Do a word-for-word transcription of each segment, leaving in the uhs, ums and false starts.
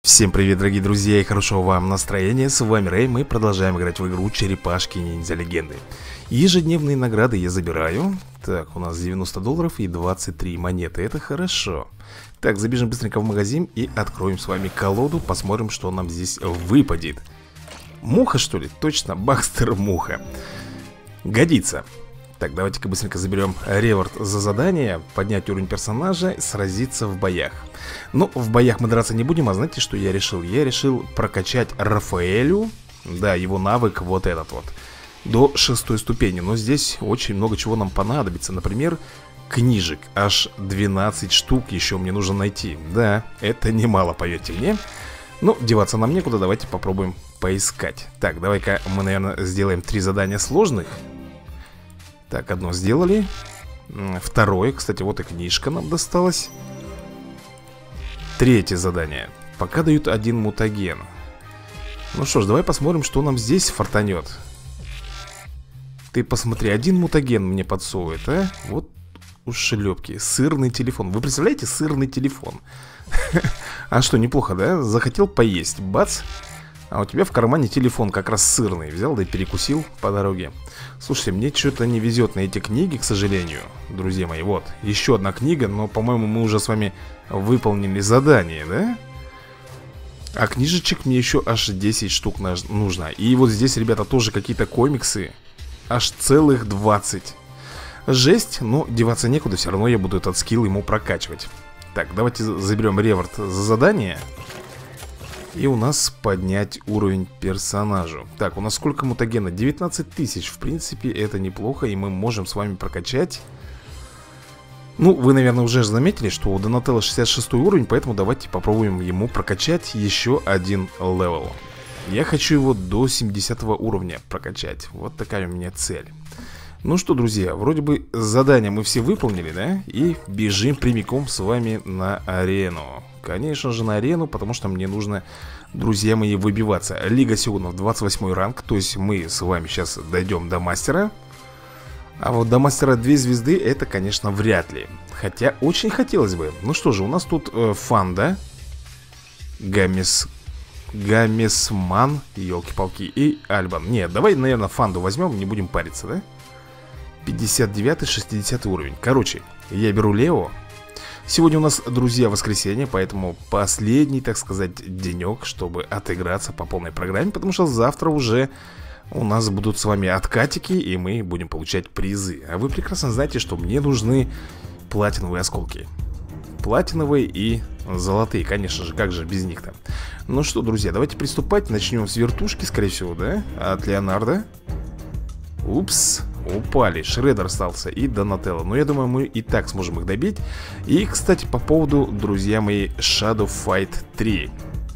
Всем привет, дорогие друзья, и хорошего вам настроения. С вами Рэй, мы продолжаем играть в игру Черепашки Ниндзя Легенды. Ежедневные награды я забираю. Так, у нас девяносто долларов и двадцать три монеты, это хорошо. Так, забежим быстренько в магазин и откроем с вами колоду. Посмотрим, что нам здесь выпадет. Муха, что ли? Точно, Бакстер Муха. Годится. Так, давайте-ка быстренько заберем реворд за задание. Поднять уровень персонажа, сразиться в боях. Ну, в боях мы драться не будем, а знаете, что я решил? Я решил прокачать Рафаэлю, да, его навык вот этот вот, до шестой ступени. Но здесь очень много чего нам понадобится. Например, книжек, аж двенадцать штук еще мне нужно найти. Да, это немало, поверьте мне. Ну, деваться нам некуда, давайте попробуем поискать. Так, давай-ка мы, наверное, сделаем три задания сложных. Так, одно сделали. Второе, кстати, вот и книжка нам досталась. Третье задание. Пока дают один мутаген. Ну что ж, давай посмотрим, что нам здесь фартанет. Ты посмотри, один мутаген мне подсовывает, а? Вот уж шлепки. Сырный телефон. Вы представляете, сырный телефон? А что, неплохо, да? Захотел поесть, бац. А у тебя в кармане телефон как раз сырный. Взял, да и перекусил по дороге. Слушайте, мне что-то не везет на эти книги, к сожалению. Друзья мои, вот, еще одна книга. Но, по-моему, мы уже с вами выполнили задание, да? А книжечек мне еще аж десять штук нужно. И вот здесь, ребята, тоже какие-то комиксы. Аж целых двадцать. Жесть, но деваться некуда. Все равно я буду этот скилл ему прокачивать. Так, давайте заберем реворд за задание. И у нас поднять уровень персонажу. Так, у нас сколько мутагена? девятнадцать тысяч. В принципе, это неплохо. И мы можем с вами прокачать. Ну, вы, наверное, уже заметили, что у Донателло шестьдесят шестой уровень. Поэтому давайте попробуем ему прокачать еще один левел. Я хочу его до семидесятого уровня прокачать. Вот такая у меня цель. Ну что, друзья, вроде бы задания мы все выполнили, да? И бежим прямиком с вами на арену. Конечно же, на арену, потому что мне нужно, друзья мои, выбиваться. Лига Сёгунов, двадцать восьмой ранг. То есть мы с вами сейчас дойдем до мастера. А вот до мастера две звезды это, конечно, вряд ли. Хотя очень хотелось бы. Ну что же, у нас тут э, Фанда, Гамес, Гамесман, елки-палки, и Альбан. Нет, давай, наверное, Фанду возьмем, не будем париться, да? пятьдесят девятый, шестидесятый уровень. Короче, я беру Лео. Сегодня у нас, друзья, воскресенье, поэтому последний, так сказать, денек, чтобы отыграться по полной программе. Потому что завтра уже у нас будут с вами откатики, и мы будем получать призы. А вы прекрасно знаете, что мне нужны платиновые осколки. Платиновые и золотые, конечно же, как же без них-то. Ну что, друзья, давайте приступать. Начнем с вертушки, скорее всего, да? От Леонардо. Упс, упали, Шреддер остался и Донателло. Но я думаю, мы и так сможем их добить. И, кстати, по поводу, друзья мои, Shadow Fight три.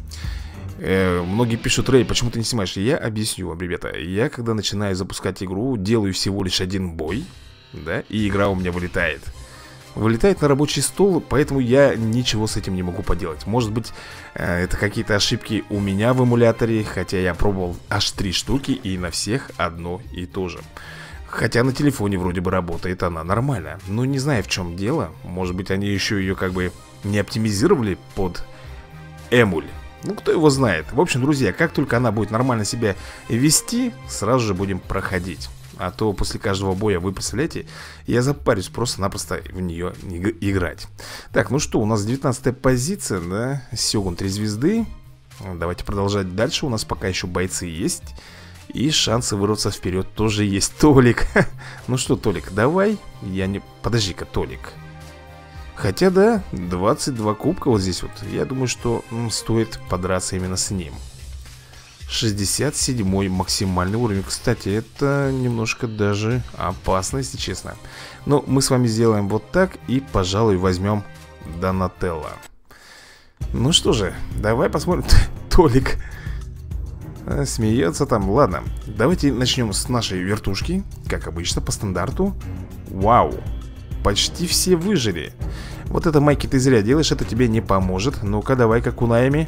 э, Многие пишут: Рэй, почему ты не снимаешь? Я объясню вам, ребята. Я, когда начинаю запускать игру, делаю всего лишь один бой, да, и игра у меня вылетает. Вылетает на рабочий стол, поэтому я ничего с этим не могу поделать. Может быть, это какие-то ошибки у меня в эмуляторе, хотя я пробовал аж три штуки, и на всех одно и то же. Хотя на телефоне вроде бы работает она нормально. Но не знаю, в чем дело. Может быть, они еще ее как бы не оптимизировали под эмуль. Ну, кто его знает. В общем, друзья, как только она будет нормально себя вести, сразу же будем проходить. А то после каждого боя, вы представляете, я запарюсь просто-напросто в нее играть. Так, ну что, у нас девятнадцатая позиция, да? Сёгун три звезды. Давайте продолжать дальше. У нас пока еще бойцы есть. И шансы вырваться вперед тоже есть. Толик. Ну что, Толик, давай. Я не... Подожди-ка, Толик. Хотя, да, двадцать два кубка вот здесь вот. Я думаю, что м, стоит подраться именно с ним. шестьдесят седьмой максимальный уровень. Кстати, это немножко даже опасно, если честно. Но мы с вами сделаем вот так. И, пожалуй, возьмем Донателло. Ну что же, давай посмотрим. Толик а, смеется там. Ладно, давайте начнем с нашей вертушки. Как обычно, по стандарту. Вау, почти все выжили. Вот это, Майки, ты зря делаешь, это тебе не поможет. Ну-ка, давай-ка кунаями.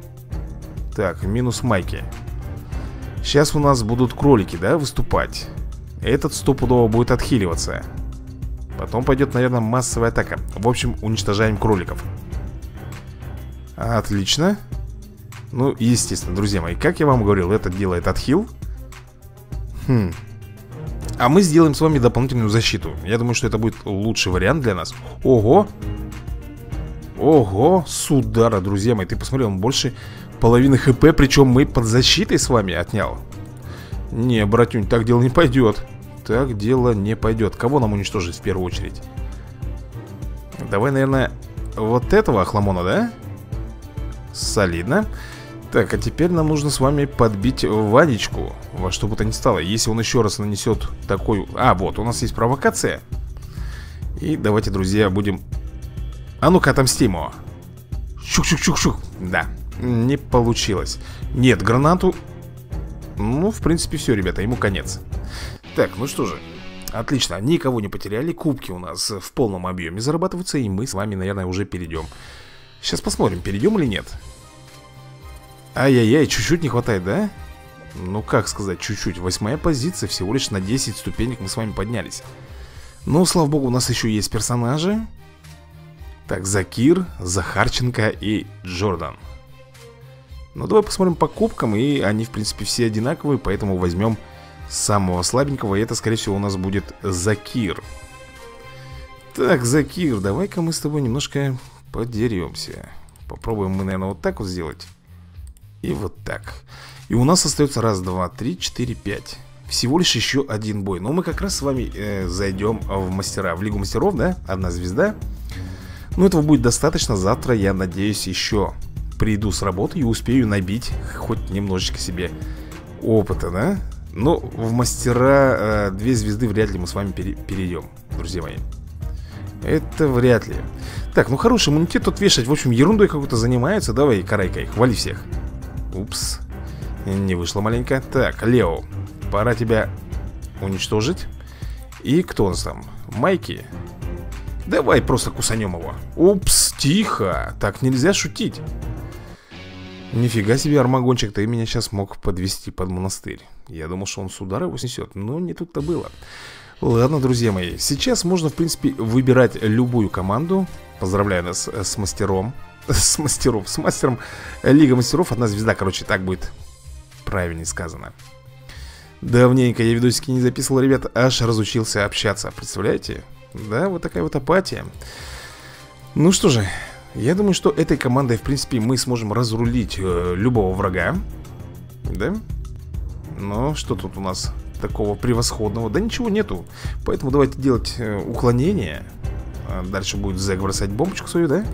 Так, минус Майки. Сейчас у нас будут кролики, да, выступать. Этот стопудово будет отхиливаться. Потом пойдет, наверное, массовая атака. В общем, уничтожаем кроликов. Отлично. Ну, естественно, друзья мои, как я вам говорил, это делает отхил. Хм. А мы сделаем с вами дополнительную защиту. Я думаю, что это будет лучший вариант для нас. Ого! Ого, с удара, друзья мои. Ты посмотри, он больше половины хп, причем мы под защитой с вами отнял. Не, братюнь, так дело не пойдет. Так дело не пойдет. Кого нам уничтожить в первую очередь? Давай, наверное, вот этого охламона, да? Солидно. Так, а теперь нам нужно с вами подбить Ванечку. Во что бы то ни стало. Если он еще раз нанесет такой... А, вот, у нас есть провокация. И давайте, друзья, будем... А ну-ка, отомстим его. Щук-щук-щук-щук. Да, не получилось. Нет, гранату... Ну, в принципе, все, ребята, ему конец. Так, ну что же. Отлично, никого не потеряли. Кубки у нас в полном объеме зарабатываются. И мы с вами, наверное, уже перейдем. Сейчас посмотрим, перейдем или нет. Ай-яй-яй, чуть-чуть не хватает, да? Ну, как сказать, чуть-чуть. Восьмая позиция, всего лишь на десять ступенек мы с вами поднялись. Но, слава богу, у нас еще есть персонажи. Так, Закир, Захарченко и Джордан. Ну, давай посмотрим по кубкам. И они, в принципе, все одинаковые. Поэтому возьмем самого слабенького. И это, скорее всего, у нас будет Закир. Так, Закир, давай-ка мы с тобой немножко подеремся. Попробуем мы, наверное, вот так вот сделать. И вот так. И у нас остается раз, два, три, четыре, пять. Всего лишь еще один бой. Но мы как раз с вами э, зайдем в мастера. В Лигу мастеров, да? Одна звезда. Ну, этого будет достаточно. Завтра, я надеюсь, еще приду с работы и успею набить хоть немножечко себе опыта, да? Но в мастера э, две звезды вряд ли мы с вами пере перейдем, друзья мои. Это вряд ли. Так, ну хороший иммунитет тут вешать. В общем, ерундой какой-то занимается. Давай, карай-кай, хвали всех. Упс, не вышло маленько. Так, Лео, пора тебя уничтожить. И кто у нас там? Майки. Давай просто кусанем его. Упс, тихо. Так нельзя шутить. Нифига себе, Армагончик, ты меня сейчас мог подвести под монастырь. Я думал, что он с удара его снесет. Но не тут-то было. Ладно, друзья мои, сейчас можно, в принципе, выбирать любую команду. Поздравляю нас с мастером. С мастером, с мастером Лига мастеров. Одна звезда, короче, так будет правильнее сказано. Давненько я видосики не записывал, ребят. Аж разучился общаться, представляете? Да, вот такая вот апатия. Ну что же, я думаю, что этой командой, в принципе, мы сможем разрулить э, любого врага. Да? Но что тут у нас такого превосходного? Да ничего нету. Поэтому давайте делать э, уклонение. а Дальше будет Зэг бросать бомбочку свою, да?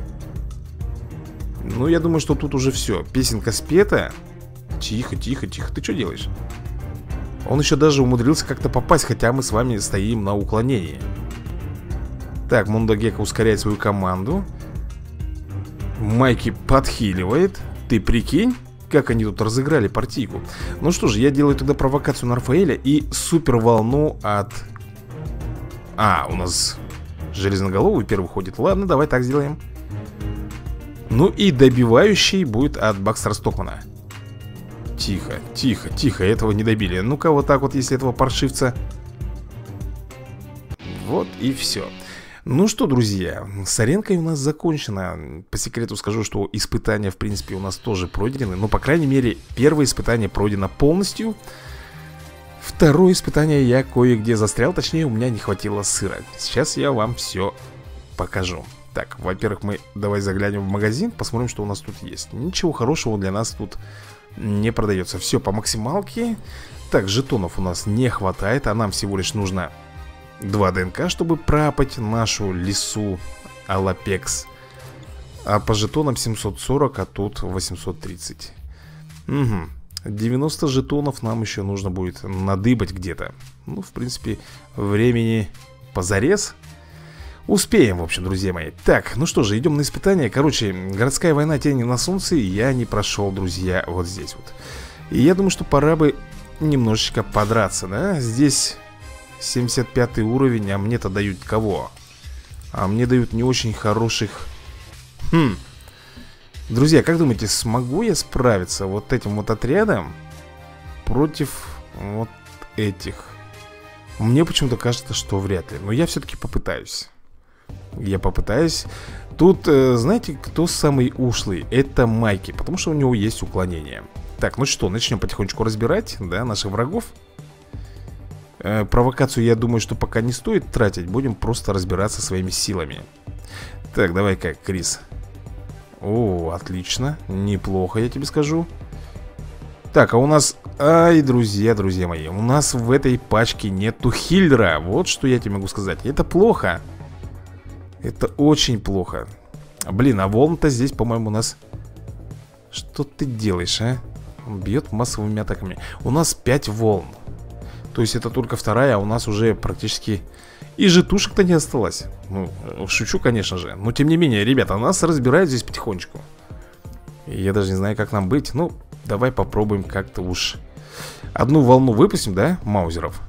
Ну, я думаю, что тут уже все. Песенка спета. Тихо, тихо, тихо. Ты что делаешь? Он еще даже умудрился как-то попасть, хотя мы с вами стоим на уклонении. Так, Мундагека ускоряет свою команду. Майки подхиливает. Ты прикинь, как они тут разыграли партийку. Ну что же, я делаю тогда провокацию на Рафаэля и супер волну от... А, у нас железноголовый первый ходит. Ладно, давай так сделаем. Ну и добивающий будет от Бакстера Стокмана. Тихо, тихо, тихо, этого не добили. Ну-ка вот так вот, если этого паршивца. Вот и все. Ну что, друзья, с аренкой у нас закончено. По секрету скажу, что испытания, в принципе, у нас тоже пройдены. Но, по крайней мере, первое испытание пройдено полностью. Второе испытание я кое-где застрял. Точнее, у меня не хватило сыра. Сейчас я вам все покажу. Так, во-первых, мы давай заглянем в магазин, посмотрим, что у нас тут есть. Ничего хорошего для нас тут не продается. Все по максималке. Так, жетонов у нас не хватает, а нам всего лишь нужно два ДНК, чтобы пропать нашу лису Алапекс. А по жетонам семьсот сорок, а тут восемьсот тридцать. Угу. девяносто жетонов нам еще нужно будет надыбать где-то. Ну, в принципе, времени позарез. Успеем, в общем, друзья мои. Так, ну что же, идем на испытание. Короче, городская война тени на солнце я не прошел, друзья, вот здесь вот. И я думаю, что пора бы немножечко подраться, да? Здесь семьдесят пятый уровень, а мне-то дают кого? А мне дают не очень хороших... Хм. Друзья, как думаете, смогу я справиться вот этим вот отрядом против вот этих? Мне почему-то кажется, что вряд ли. Но я все-таки попытаюсь. Я попытаюсь. Тут, знаете, кто самый ушлый? Это Майки, потому что у него есть уклонение. Так, ну что, начнем потихонечку разбирать, да, наших врагов. э, Провокацию, я думаю, что пока не стоит тратить. Будем просто разбираться своими силами. Так, давай-ка, Крис. О, отлично, неплохо, я тебе скажу. Так, а у нас... Ай, друзья, друзья мои, у нас в этой пачке нету хиллера. Вот что я тебе могу сказать. Это плохо. Это очень плохо. Блин, а волн-то здесь, по-моему, у нас... Что ты делаешь, а? Он бьет массовыми атаками. У нас пять волн. То есть это только вторая, а у нас уже практически... И жетушек-то не осталось. Ну, шучу, конечно же. Но тем не менее, ребята, нас разбирают здесь потихонечку. И я даже не знаю, как нам быть. Ну, давай попробуем как-то уж... Одну волну выпустим, да, маузеров?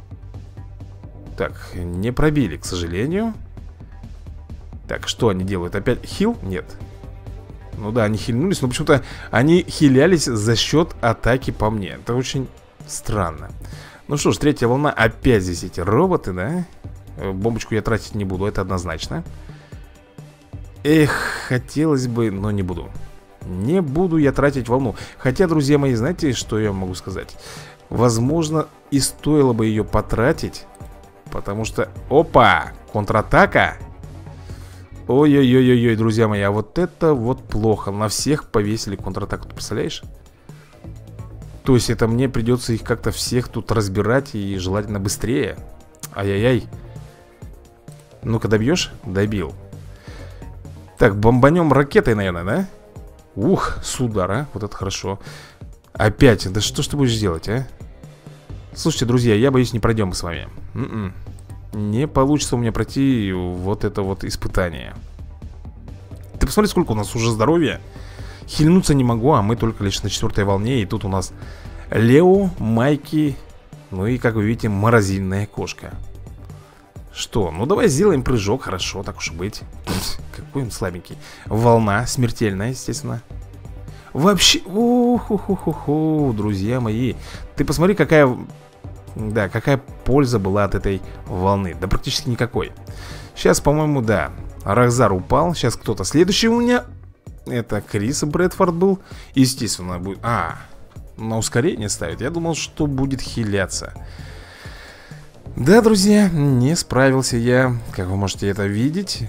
Так, не пробили, к сожалению. Так, что они делают? Опять хил? Нет. Ну да, они хильнулись, но почему-то они хилялись за счет атаки по мне. Это очень странно. Ну что ж, третья волна. Опять здесь эти роботы, да? Бомбочку я тратить не буду, это однозначно. Эх, хотелось бы, но не буду. Не буду я тратить волну. Хотя, друзья мои, знаете, что я могу сказать? Возможно, и стоило бы ее потратить. Потому что... Опа! Контратака! Ой-ой-ой-ой, друзья мои, а вот это вот плохо. На всех повесили контратаку, ты представляешь? То есть это мне придется их как-то всех тут разбирать. И желательно быстрее. Ай-яй-яй. Ну-ка, добьешь? Добил. Так, бомбанем ракетой, наверное, да? Ух, с удара, вот это хорошо. Опять, да что ж ты будешь делать, а? Слушайте, друзья, я боюсь, не пройдем мы с вами. М-м. Не получится у меня пройти вот это вот испытание. Ты посмотри, сколько у нас уже здоровья. Хильнуться не могу, а мы только лишь на четвертой волне. И тут у нас Лео, Майки. Ну и, как вы видите, морозильная кошка. Что? Ну давай сделаем прыжок, хорошо, так уж и быть. Какой он слабенький. Волна смертельная, естественно. Вообще, уху-ху-ху-ху, друзья мои. Ты посмотри, какая... Да, какая польза была от этой волны. Да практически никакой. Сейчас, по-моему, да, Рахзар упал. Сейчас кто-то следующий у меня. Это Крис Брэдфорд был. Естественно, будет... А, на ускорение ставит. Я думал, что будет хиляться. Да, друзья, не справился я. Как вы можете это видеть.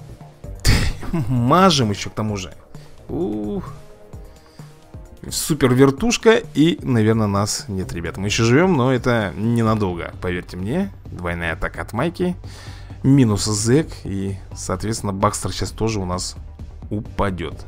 Мажем еще к тому же. Ух. Супер вертушка. И, наверное, нас нет, ребят. Мы еще живем, но это ненадолго. Поверьте мне. Двойная атака от Майки. Минус зэк. И, соответственно, Бакстер сейчас тоже у нас упадет.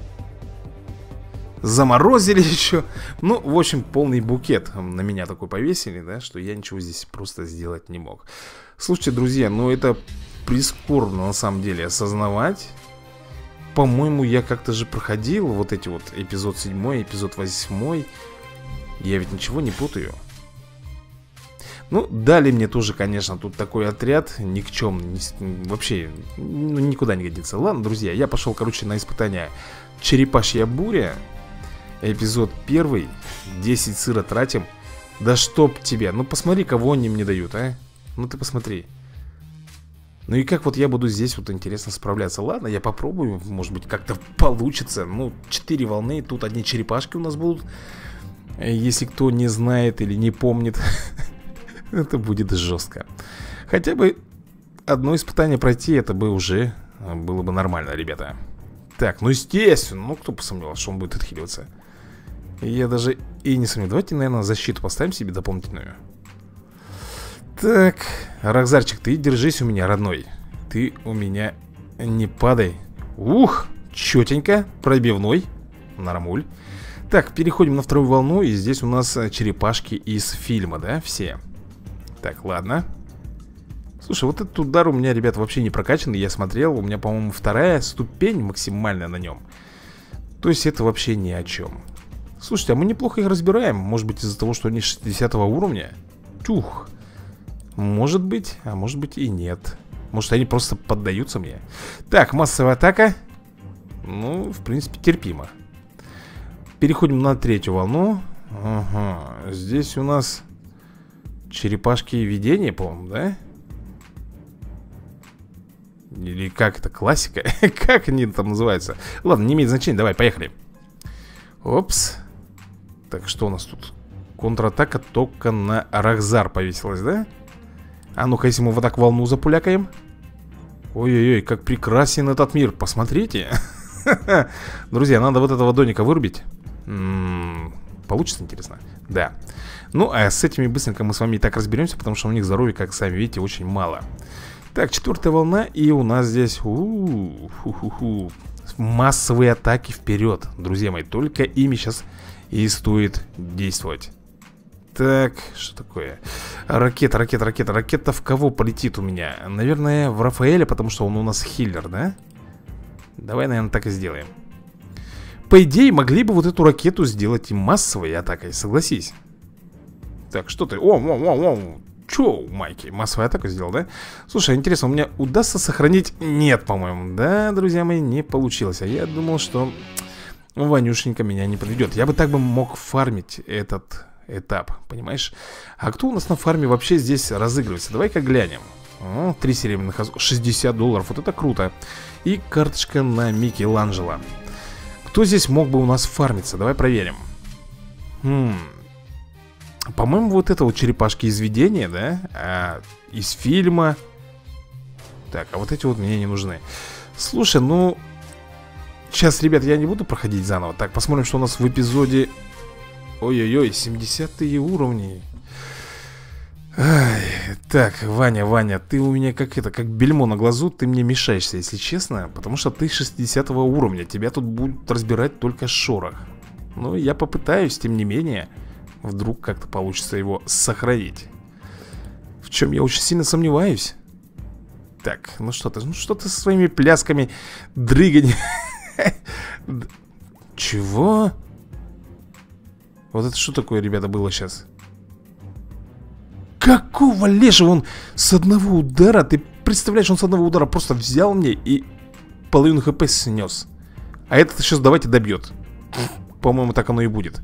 Заморозили еще. Ну, в общем, полный букет на меня такой повесили, да, что я ничего здесь просто сделать не мог. Слушайте, друзья, ну это прискорбно на самом деле осознавать. По-моему, я как-то же проходил вот эти вот эпизод седьмой, эпизод восьмой. Я ведь ничего не путаю. Ну, дали мне тоже, конечно, тут такой отряд никчемный, вообще ну, никуда не годится. Ладно, друзья, я пошел, короче, на испытание Черепашья буря. Эпизод первый. десять сыра тратим. Да чтоб тебя. Ну посмотри, кого они мне дают, а. Ну ты посмотри. Ну и как вот я буду здесь вот интересно справляться. Ладно, я попробую, может быть как-то получится. Ну, четыре волны, тут одни черепашки у нас будут. Если кто не знает или не помнит, это будет жестко. Хотя бы одно испытание пройти, это бы уже было бы нормально, ребята. Так, ну естественно, ну кто посомневался, что он будет отхиливаться. Я даже и не сомневаюсь. Давайте, наверное, защиту поставим себе дополнительную. Так, Рахзарчик, ты держись у меня, родной. Ты у меня не падай. Ух, четенько, пробивной. Нормуль. Так, переходим на вторую волну. И здесь у нас черепашки из фильма, да, все. Так, ладно. Слушай, вот этот удар у меня, ребят, вообще не прокачанный. Я смотрел, у меня, по-моему, вторая ступень максимальная на нем. То есть это вообще ни о чем. Слушайте, а мы неплохо их разбираем. Может быть из-за того, что они шестидесятого уровня. Тюх. Может быть, а может быть и нет. Может они просто поддаются мне. Так, массовая атака. Ну, в принципе, терпимо. Переходим на третью волну. Ага, здесь у нас черепашки видения, по-моему, да? Или как это, классика? Как они там называются? Ладно, не имеет значения, давай, поехали. Опс. Так, что у нас тут? Контратака только на Рахзар повесилась, да? А ну-ка, если мы вот так волну запулякаем. Ой-ой-ой, как прекрасен этот мир, посмотрите. Друзья, надо вот этого доника вырубить. М-м, получится, интересно? Да. Ну, а с этими быстренько мы с вами и так разберемся, потому что у них здоровья, как сами видите, очень мало. Так, четвертая волна, и у нас здесь у-у-у-у-у. Массовые атаки вперед, друзья мои. Только ими сейчас и стоит действовать. Так, что такое? Ракета, ракета, ракета, ракета в кого полетит у меня? Наверное, в Рафаэля, потому что он у нас хиллер, да? Давай, наверное, так и сделаем. По идее, могли бы вот эту ракету сделать и массовой атакой, согласись. Так, что ты? О, о, о, о. Чё, Майки, массовую атаку сделал, да? Слушай, интересно, у меня удастся сохранить? Нет, по-моему. Да, друзья мои, не получилось. А я думал, что Ванюшенька меня не подведет. Я бы так бы мог фармить этот этап, понимаешь? А кто у нас на фарме вообще здесь разыгрывается? Давай-ка глянем. О, три серебряных, шестьдесят долларов, вот это круто. И карточка на Микеланджело. Кто здесь мог бы у нас фармиться? Давай проверим. Хм... По-моему, вот это вот черепашки из видения, да? А, из фильма. Так, а вот эти вот мне не нужны. Слушай, ну... Сейчас, ребят, я не буду проходить заново. Так, посмотрим, что у нас в эпизоде. Ой-ой-ой, семидесятые уровни. Ай, так, Ваня, Ваня, ты у меня как это, как бельмо на глазу. Ты мне мешаешься, если честно. Потому что ты шестидесятого уровня. Тебя тут будут разбирать только шорох. Ну, я попытаюсь, тем не менее. Вдруг как-то получится его сохранить. В чем я очень сильно сомневаюсь. Так, ну что ты, ну что ты со своими плясками, дрыгань. Чего? Вот это что такое, ребята, было сейчас? Какого лешего он с одного удара? Ты представляешь, он с одного удара просто взял мне и половину хп снес. А этот сейчас давайте добьет. По-моему, так оно и будет.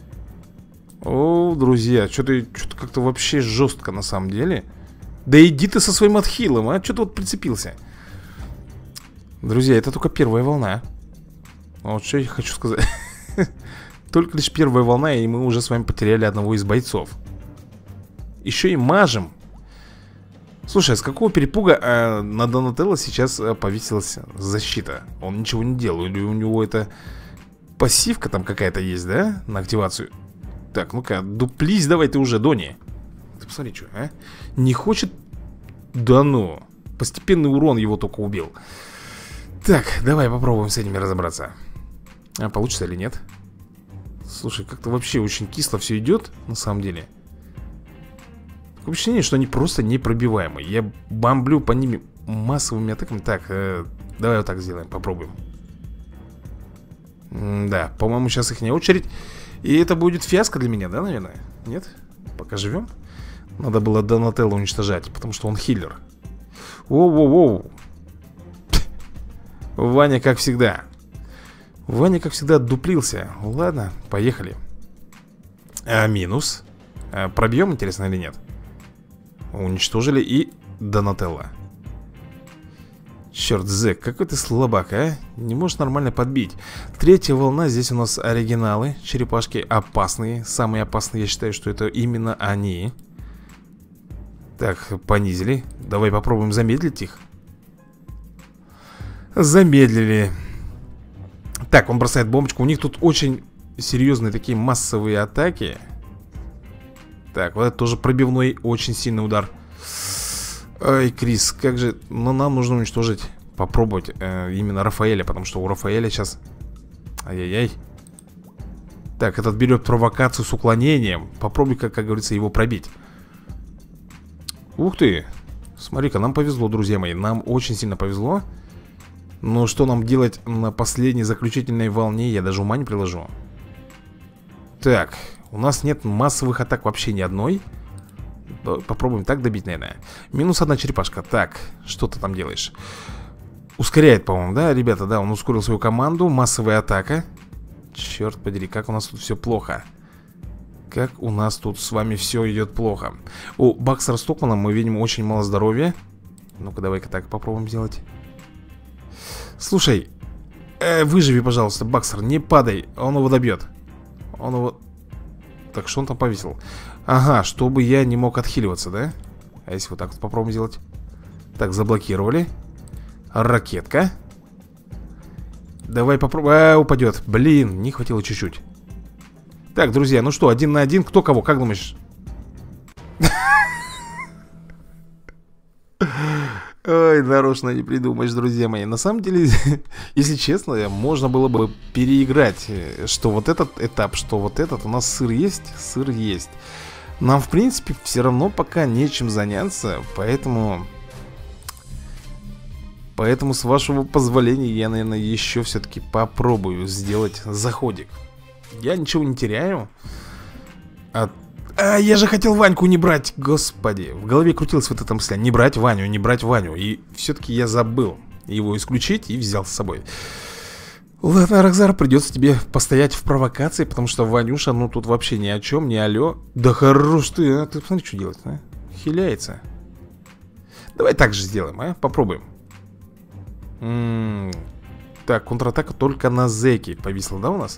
О, друзья, что-то что-то как-то вообще жестко на самом деле. Да иди ты со своим отхилом, а? Что ты вот прицепился? Друзья, это только первая волна. Вот что я хочу сказать. Только лишь первая волна, и мы уже с вами потеряли одного из бойцов. Еще и мажем. Слушай, а с какого перепуга э, на Донателло сейчас э, повесилась защита? Он ничего не делал, или у него это пассивка там какая-то есть, да? На активацию. Так, ну-ка, дуплись давай ты уже, Дони. Ты посмотри, что, а? Не хочет? Да ну. Постепенный урон его только убил. Так, давай попробуем с этими разобраться. А получится или нет? Слушай, как-то вообще очень кисло все идет, на самом деле. Такое ощущение, что они просто непробиваемые. Я бомблю по ними массовыми атаками. Так, э, давай вот так сделаем, попробуем. М да, по-моему, сейчас их не очередь. И это будет фиаско для меня, да, наверное? Нет? Пока живем. Надо было Донателло уничтожать, потому что он хиллер. Воу-воу-воу. Ваня, как всегда. Ваня, как всегда, отдуплился. Ладно, поехали. А, минус. А, пробьем, интересно, или нет? Уничтожили и Донателло. Черт, Зэк, какой ты слабак, а? Не можешь нормально подбить. Третья волна, здесь у нас оригиналы. Черепашки опасные. Самые опасные, я считаю, что это именно они. Так, понизили. Давай попробуем замедлить их. Замедлили. Так, он бросает бомбочку. У них тут очень серьезные такие массовые атаки. Так, вот это тоже пробивной, очень сильный удар. Ай, Крис, как же... Но нам нужно уничтожить, попробовать э, именно Рафаэля, потому что у Рафаэля сейчас... Ай-яй-яй. Так, этот берет провокацию с уклонением. Попробуй, как, как говорится, его пробить. Ух ты. Смотри-ка, нам повезло, друзья мои. Нам очень сильно повезло. Но что нам делать на последней заключительной волне, я даже ума не приложу. Так, у нас нет массовых атак вообще ни одной. Попробуем так добить, наверное. Минус одна черепашка. Так, что ты там делаешь? Ускоряет, по-моему, да, ребята? Да, он ускорил свою команду. Массовая атака. Черт подери, как у нас тут все плохо. Как у нас тут с вами все идет плохо. У Бакстера Стокмана мы видим очень мало здоровья. Ну-ка, давай-ка так попробуем сделать. Слушай, э, выживи, пожалуйста, Бакстер, не падай. Он его добьет. Он его... Так, что он там повесил? Ага, чтобы я не мог отхиливаться, да? А если вот так вот попробуем сделать? Так, заблокировали. Ракетка. Давай попробуем. А, упадет. Блин, не хватило чуть-чуть. Так, друзья, ну что, один на один. Кто кого, как думаешь? Ой, нарочно не придумаешь, друзья мои. На самом деле, если честно, можно было бы переиграть. Что вот этот этап, что вот этот. У нас сыр есть? Сыр есть. Нам, в принципе, все равно пока нечем заняться. Поэтому... Поэтому, с вашего позволения, я, наверное, еще все-таки попробую сделать заходик. Я ничего не теряю. А, а я же хотел Ваньку не брать. Господи, в голове крутилась вот эта мысль: не брать Ваню, не брать Ваню. И все-таки я забыл его исключить и взял с собой. Ладно, Рокзар, придется тебе постоять в провокации, потому что Ванюша, ну тут вообще ни о чем, ни алло. Да хорош ты, а? Ты посмотри, что делать, а? Хиляется. Давай так же сделаем, а? Попробуем. М-м-м. Так, контратака только на зэке повисла, да, у нас?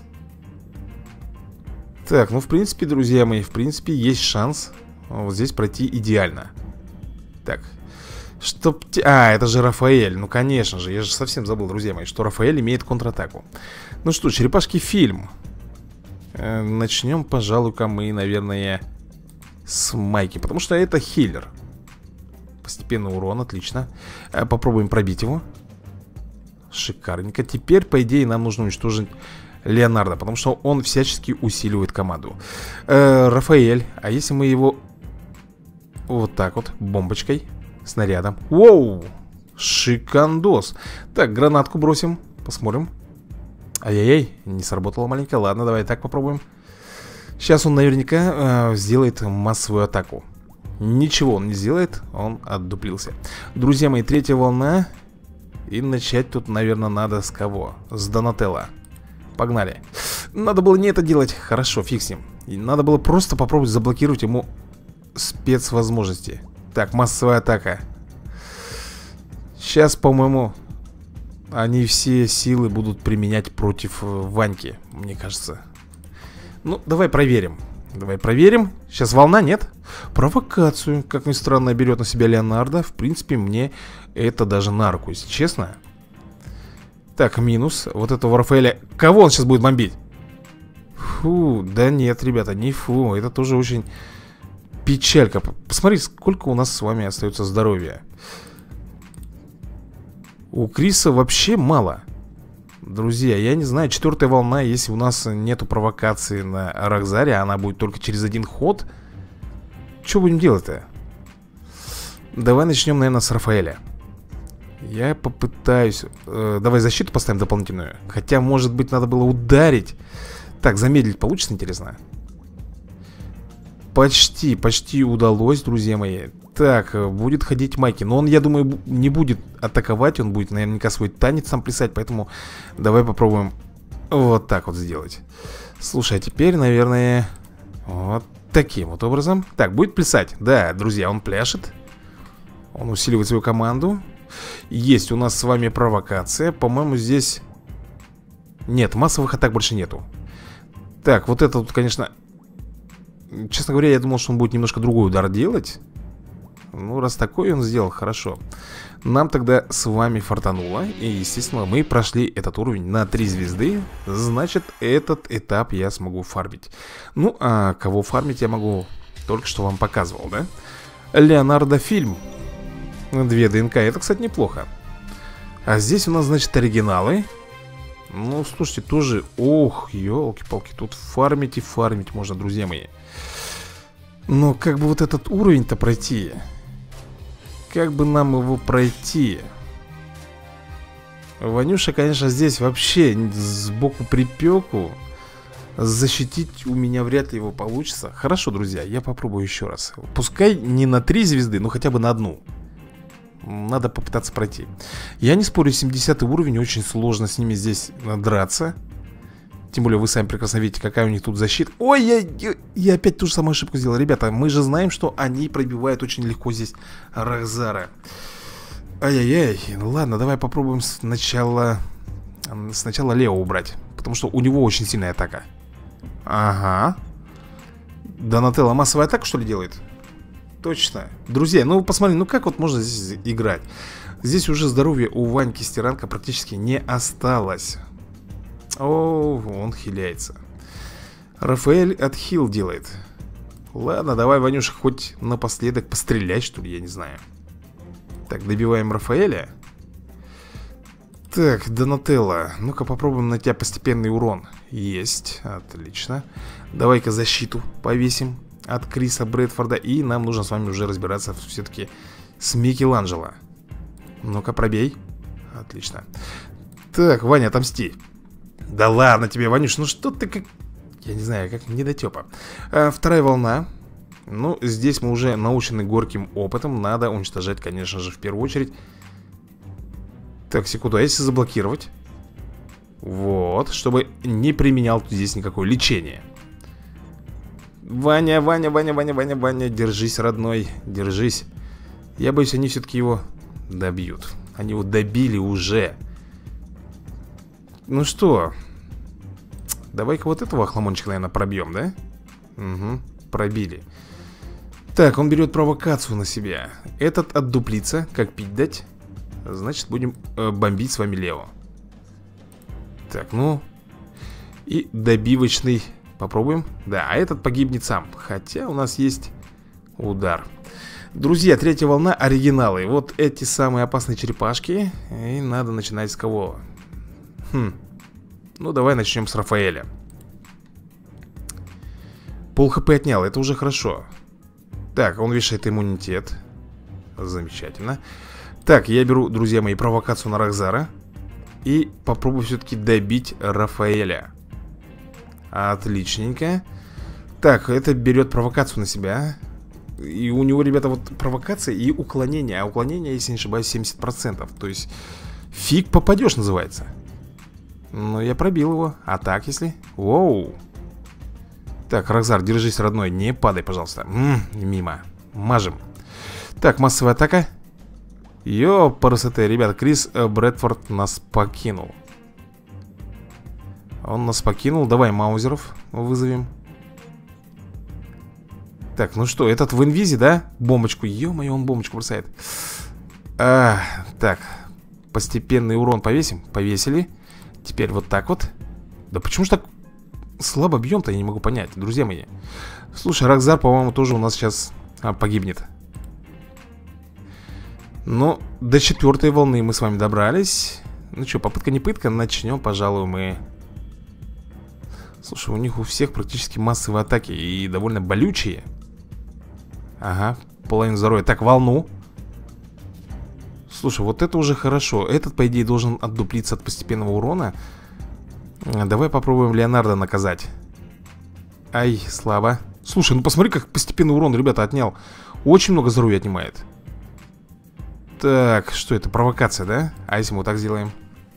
Так, ну в принципе, друзья мои, в принципе есть шанс вот здесь пройти идеально. Так, чтоб... А, это же Рафаэль, ну конечно же, я же совсем забыл, друзья мои, что Рафаэль имеет контратаку. Ну что, черепашки фильм. э, Начнем, пожалуй-ка мы, наверное, с Майки, потому что это хиллер. Постепенный урон, отлично. э, Попробуем пробить его. Шикарненько. Теперь, по идее, нам нужно уничтожить Леонардо, потому что он всячески усиливает команду. э, Рафаэль, а если мы его вот так вот, бомбочкой, снарядом. Воу! Шикандос. Так, гранатку бросим, посмотрим. Ай-яй-яй, не сработало маленько. Ладно, давай так попробуем. Сейчас он наверняка э, сделает массовую атаку. Ничего он не сделает, он отдуплился. Друзья мои, третья волна. И начать тут, наверное, надо с кого? С Донателло. Погнали. Надо было не это делать. Хорошо, фиг с ним. И надо было просто попробовать заблокировать ему спецвозможности. Так, массовая атака. Сейчас, по-моему, они все силы будут применять против Ваньки, мне кажется. Ну, давай проверим. Давай проверим. Сейчас волна, нет? Провокацию, как ни странно, берет на себя Леонардо. В принципе, мне это даже на руку, если честно. Так, минус. Вот этого Рафаэля. Кого он сейчас будет бомбить? Фу, да нет, ребята, не фу. Это тоже очень печалька. Посмотри, сколько у нас с вами остается здоровья. У Криса вообще мало. Друзья, я не знаю, четвертая волна, если у нас нету провокации на Рокзаре, она будет только через один ход. Что будем делать-то? Давай начнем, наверное, с Рафаэля. Я попытаюсь... Э, давай защиту поставим дополнительную. Хотя, может быть, надо было ударить. Так, замедлить получится, интересно? Почти, почти удалось, друзья мои. Так, будет ходить Майки. Но он, я думаю, не будет атаковать. Он будет наверняка свой танец там плясать. Поэтому давай попробуем вот так вот сделать. Слушай, а теперь, наверное, вот таким вот образом. Так, будет плясать. Да, друзья, он пляшет. Он усиливает свою команду. Есть у нас с вами провокация. По-моему, здесь... Нет, массовых атак больше нету. Так, вот это вот, конечно... Честно говоря, я думал, что он будет немножко другой удар делать. Ну, раз такой он сделал, хорошо. Нам тогда с вами фартануло. И, естественно, мы прошли этот уровень на три звезды. Значит, этот этап я смогу фармить. Ну, а кого фармить я могу, только что вам показывал, да? Леонардо фильм. Две ДНК, это, кстати, неплохо. А здесь у нас, значит, оригиналы. Ну, слушайте, тоже... Ох, елки-палки, тут фармить и фармить можно, друзья мои. Но как бы вот этот уровень-то пройти? Как бы нам его пройти? Ванюша, конечно, здесь вообще сбоку припеку. Защитить у меня вряд ли его получится. Хорошо, друзья, я попробую еще раз. Пускай не на три звезды, но хотя бы на одну. Надо попытаться пройти. Я не спорю, семидесятый уровень, очень сложно с ними здесь драться. Тем более вы сами прекрасно видите, какая у них тут защита. Ой, я, я, я опять ту же самую ошибку сделал. Ребята, мы же знаем, что они пробивают очень легко здесь Рокзара. Ай-яй-яй. Ну ладно, давай попробуем сначала... Сначала Лео убрать. Потому что у него очень сильная атака. Ага. Донателло массовая атака, что ли, делает? Точно. Друзья, ну посмотри, ну как вот можно здесь играть? Здесь уже здоровья у Ваньки Стиранка практически не осталось. О, он хиляется. Рафаэль отхил делает. Ладно, давай, Ванюша, хоть напоследок пострелять, что ли, я не знаю. Так, добиваем Рафаэля. Так, Донателло, ну-ка попробуем на тебя постепенный урон. Есть, отлично. Давай-ка защиту повесим от Криса Брэдфорда. И нам нужно с вами уже разбираться все-таки с Микеланджело. Ну-ка, пробей. Отлично. Так, Ваня, отомсти. Да ладно тебе, Ванюш, ну что ты как... Я не знаю, как недотепа. а, Вторая волна. Ну, здесь мы уже научены горьким опытом. Надо уничтожать, конечно же, в первую очередь. Так, секунду, а если заблокировать? Вот, чтобы не применял здесь никакое лечение. Ваня, Ваня, Ваня, Ваня, Ваня, Ваня, держись, родной, держись. Я боюсь, они все-таки его добьют. Они его добили уже. Ну что, давай-ка вот этого охламончика, наверное, пробьем, да? Угу, пробили. Так, он берет провокацию на себя. Этот отдуплится, как пить дать. Значит, будем э, бомбить с вами Лео. Так, ну. И добивочный попробуем. Да, а этот погибнет сам. Хотя у нас есть удар. Друзья, третья волна, оригиналы. Вот эти самые опасные черепашки. И надо начинать с кого? Хм. Ну, давай начнем с Рафаэля. Пол хп отнял, это уже хорошо. Так, он вешает иммунитет. Замечательно. Так, я беру, друзья мои, провокацию на Рахзара. И попробую все-таки добить Рафаэля. Отличненько. Так, это берет провокацию на себя. И у него, ребята, вот провокация и уклонение. А уклонение, если не ошибаюсь, семьдесят процентов. То есть фиг попадешь, называется. Но я пробил его. А так, если... Воу. Так, Рахзар, держись, родной. Не падай, пожалуйста. М-м, мимо. Мажем. Так, массовая атака. Ёпарасоте, ребята, Крис Брэдфорд нас покинул. Он нас покинул. Давай маузеров вызовем. Так, ну что, этот в инвизе, да? Бомбочку, ё-моё, он бомбочку бросает. а, Так, постепенный урон повесим. Повесили. Теперь вот так вот. Да почему ж так слабо бьем-то, я не могу понять, друзья мои. Слушай, Рахзар, по-моему, тоже у нас сейчас а, погибнет. Но до четвертой волны мы с вами добрались. Ну что, попытка не пытка. Начнем, пожалуй, мы. Слушай, у них у всех практически массовые атаки. И довольно болючие. Ага, половину здоровья. Так, волну. Слушай, вот это уже хорошо. Этот, по идее, должен отдуплиться от постепенного урона. Давай попробуем Леонардо наказать. Ай, слабо. Слушай, ну посмотри, как постепенный урон, ребята, отнял. Очень много здоровья отнимает. Так, что это? Провокация, да? А если мы вот так сделаем?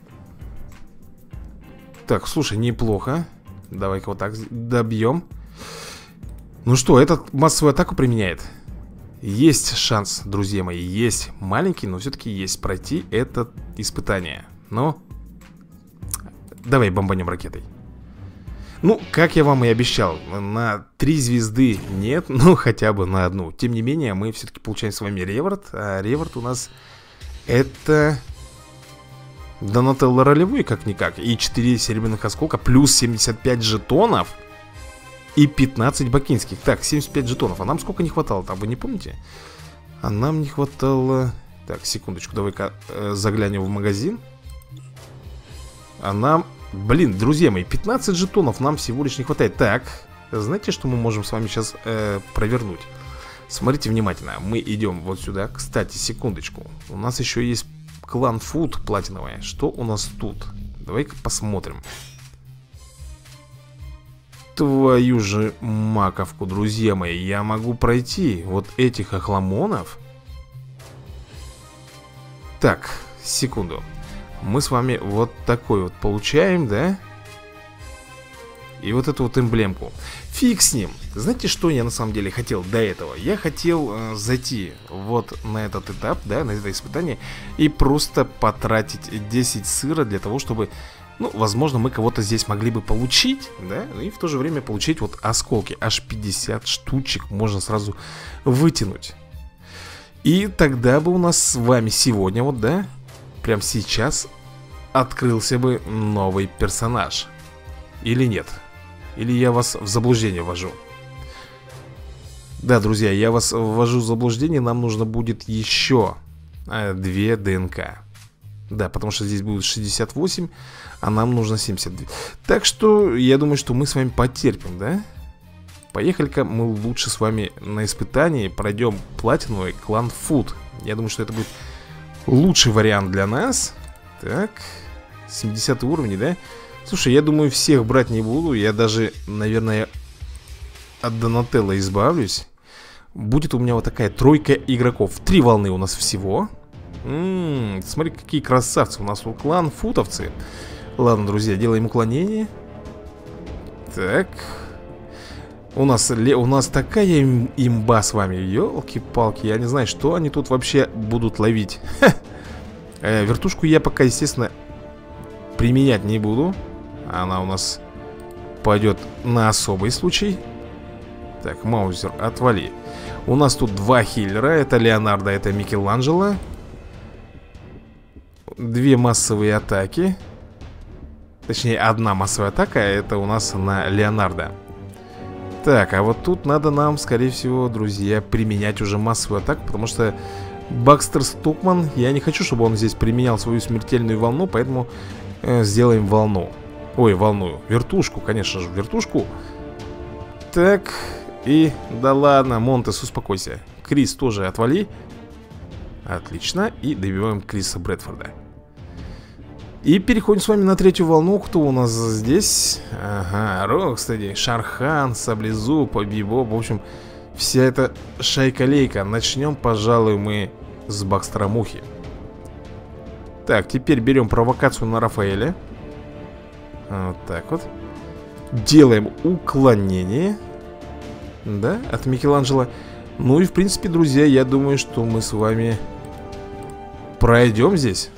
Так, слушай, неплохо. Давай-ка вот так добьем. Ну что, этот массовую атаку применяет. Есть шанс, друзья мои. Есть маленький, но все-таки есть пройти это испытание. Но давай бомбанем ракетой. Ну, как я вам и обещал, на три звезды нет, но хотя бы на одну. Тем не менее, мы все-таки получаем с вами реворд. А реворд у нас это Донателло ролевой, как-никак. И четыре серебряных осколка, плюс семьдесят пять жетонов. И пятнадцать бакинских. Так, семьдесят пять жетонов. А нам сколько не хватало там, вы не помните? А нам не хватало... Так, секундочку, давай-ка э, заглянем в магазин. А нам... Блин, друзья мои, пятнадцать жетонов нам всего лишь не хватает. Так, знаете, что мы можем с вами сейчас э, провернуть? Смотрите внимательно. Мы идем вот сюда. Кстати, секундочку. У нас еще есть клан Фуд платиновая. Что у нас тут? Давай-ка посмотрим. Твою же маковку, друзья мои. Я могу пройти вот этих охламонов. Так, секунду. Мы с вами вот такой вот получаем, да? и вот эту вот эмблемку. Фиг с ним. Знаете, что я на самом деле хотел до этого? Я хотел э, зайти вот на этот этап, да, на это испытание, и просто потратить десять сыра для того, чтобы, ну, возможно, мы кого-то здесь могли бы получить, да, и в то же время получить вот осколки. Аж пятьдесят штучек можно сразу вытянуть. И тогда бы у нас с вами сегодня, вот, да, прям сейчас открылся бы новый персонаж. Или нет? Или я вас в заблуждение ввожу? Да, друзья, я вас ввожу в заблуждение. Нам нужно будет еще э, две ДНК. Да, потому что здесь будет шестьдесят восемь, а нам нужно семьдесят два. Так что я думаю, что мы с вами потерпим, да? Поехали-ка мы лучше с вами на испытании пройдем платиновый клан Food. Я думаю, что это будет лучший вариант для нас. Так, семидесятый уровень, да? Слушай, я думаю, всех брать не буду. Я даже, наверное, от Донателло избавлюсь. Будет у меня вот такая тройка игроков. Три волны у нас всего. М-м, смотри, какие красавцы. У нас вот клан футовцы. Ладно, друзья, делаем уклонение. Так. У нас, у нас такая им, имба с вами. Ёлки-палки, я не знаю, что они тут вообще будут ловить. э, Вертушку я пока, естественно, применять не буду. Она у нас пойдет на особый случай. Так, Маузер, отвали. У нас тут два хиллера. Это Леонардо, это Микеланджело. Две массовые атаки. Точнее, одна массовая атака. Это у нас на Леонардо. Так, а вот тут надо нам, скорее всего, друзья, применять уже массовую атаку. Потому что Бакстер Стокман, я не хочу, чтобы он здесь применял свою смертельную волну. Поэтому э, сделаем волну. Ой, волну, вертушку, конечно же, вертушку. Так, и да ладно, Монтес, успокойся. Крис тоже отвали. Отлично, и добиваем Криса Брэдфорда. И переходим с вами на третью волну. Кто у нас здесь? Ага, Рокстеди, Шархан, Саблезуб, Бибоп. В общем, вся эта шайка-лейка. Начнем, пожалуй, мы с Бакстера Мухи. Так, теперь берем провокацию на Рафаэля. Вот так вот. Делаем уклонение. Да, от Микеланджело. Ну и, в принципе, друзья, я думаю, что мы с вами пройдем здесь.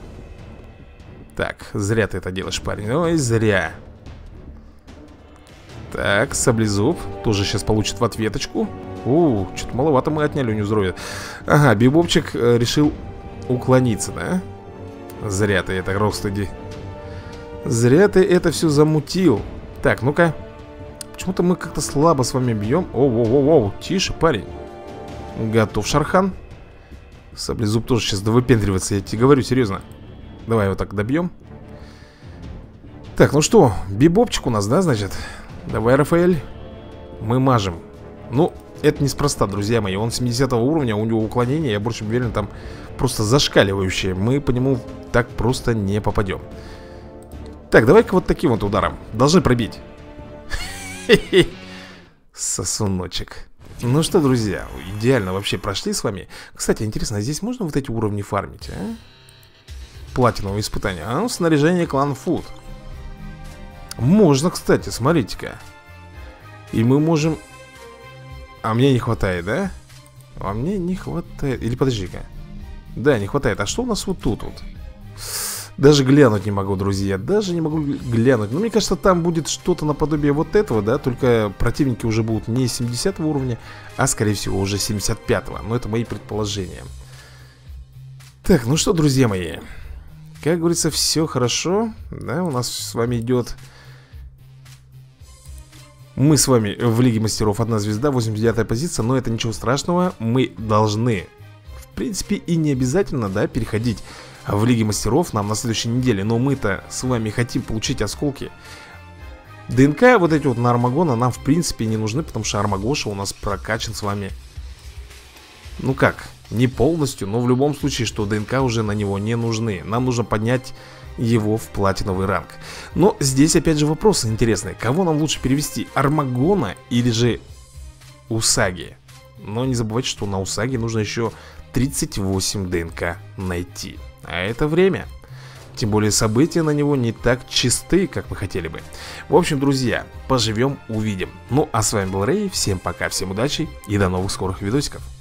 Так, зря ты это делаешь, парень. Ой, зря. Так, Саблезуб тоже сейчас получит в ответочку. У, что-то маловато мы отняли у него здоровья. Ага, Бибопчик э, решил уклониться, да? Зря ты это, Рокстеди. Зря ты это все замутил. Так, ну-ка. Почему-то мы как-то слабо с вами бьем. Оу-оу-оу, тише, парень. Готов, Шархан. Саблезуб тоже сейчас довыпендривается, я тебе говорю, серьезно. Давай вот так добьем. Так, ну что, Бибопчик у нас, да, значит? Давай, Рафаэль. Мы мажем. Ну, это неспроста, друзья мои. Он семидесятого уровня, у него уклонение, я больше уверен, там просто зашкаливающее. Мы по нему так просто не попадем. Так, давай-ка вот таким вот ударом. Должны пробить. Сосуночек. Ну что, друзья, идеально вообще прошли с вами. Кстати, интересно, а здесь можно вот эти уровни фармить, а? Платиновое испытание. А, снаряжение клан Food. Можно, кстати, смотрите-ка. И мы можем... А мне не хватает, да? А мне не хватает. Или подожди-ка. Да, не хватает. А что у нас вот тут вот? Даже глянуть не могу, друзья. Даже не могу глянуть. Но мне кажется, там будет что-то наподобие вот этого, да? Только противники уже будут не семидесятого уровня, а, скорее всего, уже семьдесят пятого. Но это мои предположения. Так, ну что, друзья мои. Как говорится, все хорошо. Да, у нас с вами идет... Мы с вами в Лиге Мастеров одна звезда, восемьдесят девятая позиция. Но это ничего страшного. Мы должны, в принципе, и не обязательно, да, переходить в Лиге Мастеров нам на следующей неделе. Но мы-то с вами хотим получить осколки. ДНК вот эти вот на Армагона нам, в принципе, не нужны, потому что Армагоша у нас прокачан с вами. Ну как, не полностью, но в любом случае, что ДНК уже на него не нужны. Нам нужно поднять его в платиновый ранг. Но здесь опять же вопрос интересный. Кого нам лучше перевести? Армагона или же Усаги? Но не забывайте, что на Усаги нужно еще тридцать восемь ДНК найти. А это время. Тем более события на него не так чисты, как мы хотели бы. В общем, друзья, поживем, увидим. Ну, а с вами был Рэй. Всем пока, всем удачи и до новых скорых видосиков.